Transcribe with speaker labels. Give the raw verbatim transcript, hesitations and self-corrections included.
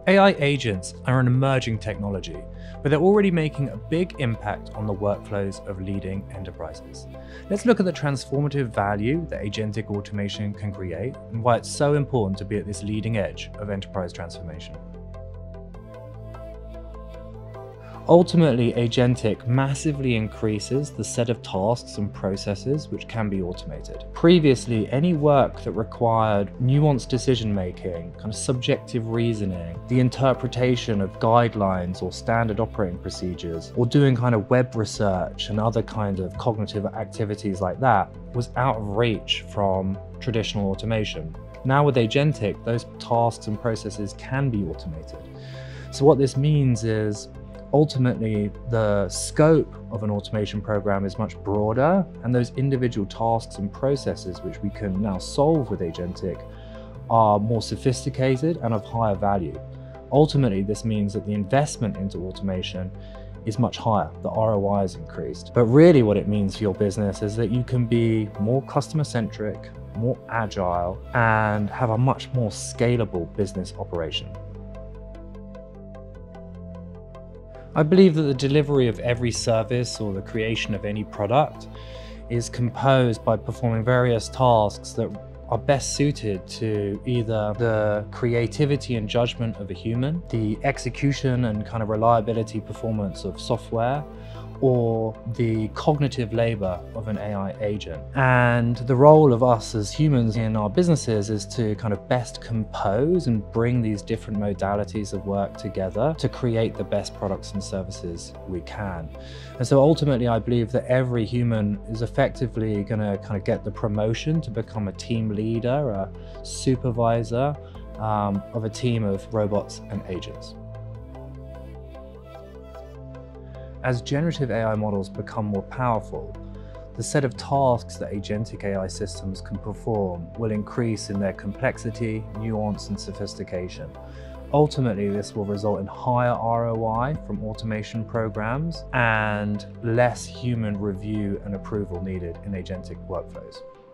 Speaker 1: A I agents are an emerging technology, but they're already making a big impact on the workflows of leading enterprises. Let's look at the transformative value that agentic automation can create and why it's so important to be at this leading edge of enterprise transformation. Ultimately, agentic massively increases the set of tasks and processes which can be automated. Previously, any work that required nuanced decision-making, kind of subjective reasoning, the interpretation of guidelines or standard operating procedures, or doing kind of web research and other kind of cognitive activities like that, was out of reach from traditional automation. Now with agentic, those tasks and processes can be automated. So what this means is, ultimately, the scope of an automation program is much broader, and those individual tasks and processes which we can now solve with agentic are more sophisticated and of higher value. Ultimately, this means that the investment into automation is much higher, the R O I is increased. But really what it means for your business is that you can be more customer-centric, more agile, and have a much more scalable business operation. I believe that the delivery of every service or the creation of any product is composed by performing various tasks that are best suited to either the creativity and judgment of a human, the execution and kind of reliability performance of software, or the cognitive labor of an A I agent. And the role of us as humans in our businesses is to kind of best compose and bring these different modalities of work together to create the best products and services we can. And so ultimately, I believe that every human is effectively going to kind of get the promotion to become a team leader, a supervisor um, of a team of robots and agents. As generative A I models become more powerful, the set of tasks that agentic A I systems can perform will increase in their complexity, nuance, and sophistication. Ultimately, this will result in higher R O I from automation programs and less human review and approval needed in agentic workflows.